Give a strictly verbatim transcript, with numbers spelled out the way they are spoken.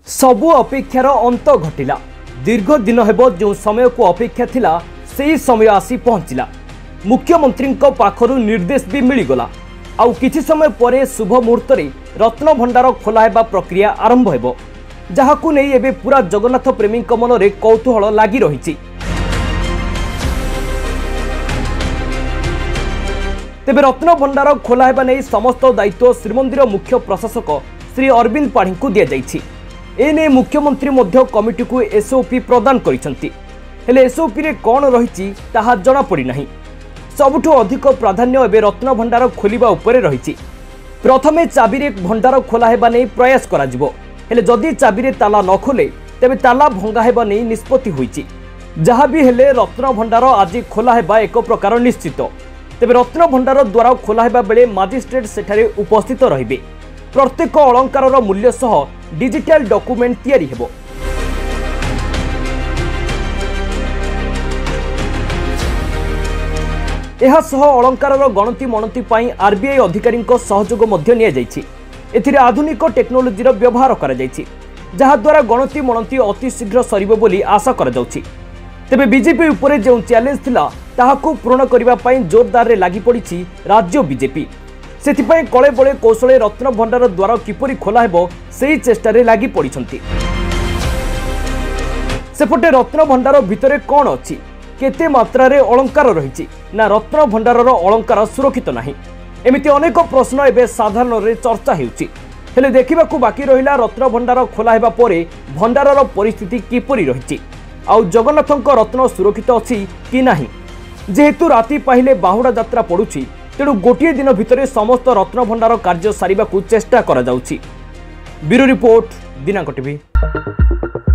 सबु अपेक्षार अंत घटिला। दीर्घ दिन हेबो जो समय को अपेक्षा थिला सेही समय आसी पहुंचिला। मुख्यमंत्री पाखरु निर्देश भी मिलगला। आउ किछि समय परे शुभ मुहूर्त रे रत्न भंडार खोला हेबा प्रक्रिया आरंभ हेबो, जहाकु नै एबे पूरा जगन्नाथ प्रेमी मन रे कौतूहल लागि रहिछि। तेबे रत्न भंडार खोला हेबा नै समस्त दायित्व श्रीमंदिर मुख्य प्रशासक श्री अरविंद पाढ़ी को दिया जाइछि। एने मुख्यमंत्री मध्य कमिटी को एसओपी प्रदान करिसंती। हेले एसओपी रे कोन रहिछि ताहा जणा पड़ी नाही। सबुठो अधिक प्राधान्य एबे रत्न भंडार खोलिबा उपरे रहिछि। प्रथमे चाबी रे भंडार खोला हेबा नै प्रयास करा जिवो। हेले जदि चाबी रे ताला न खोले तेबे ताला भंगा हेबा नै निष्पत्ति होइछि। जहा भी हेले रत्न भंडार आज खोला हेबा एक प्रकार निश्चित। तेबे रत्न भंडार द्वारा खोला हेबा बेले मजिस्ट्रेट सेठारे उपस्थित रहिबे। प्रत्येक अलंकार मूल्य सह डिजिटल डॉक्यूमेंट तैयारी हेबो। एहा सह अलंकार गणति मणति पाई आरबीआई अधिकारी सहयोग मध्य निया जाइछि। एथिरे आधुनिक टेक्नोलोजी व्यवहार करा जाइछि, जहा द्वारा गणति मणति अति शीघ्र सरिबो बोली आशा करा जाउछि। तेबे बीजेपी उपरे जो चैलेंज थिला ताहाकू पूर्ण करिबा पाई जोरदार रे लागि पड़िछि राज्य बीजेपी। सेथिपाई कळे बळे कौशले रत्न भंडार द्वार किपरि खोला हेबो सेही चेष्टारे लागि पड़िछंती। सेपटे रत्न भंडार भितरे कोन अछि, केते मात्रा रे अलंकार रहिछि ना रत्न भंडारर अलंकार सुरक्षित नाही, एमिति अनेक प्रश्न एबे साधारण रे चर्चा हेउछि। हेले देखिबाकू बाकी रहिला रत्न भंडार खोला हेबा परे भंडारर परिस्थिति किपरि रहिछि, आउ जगन्नाथଙ୍କ रत्न सुरक्षित अछि कि नाही। जेहेतु राति पाहिले बाहुडा यात्रा पड़ुछि, तेणु गोटे दिन भितर समस्त रत्न भंडार कार्य सारिबाकू चेष्टा करा जाउछि। ब्यूरो रिपोर्ट, दिनांक टीवी।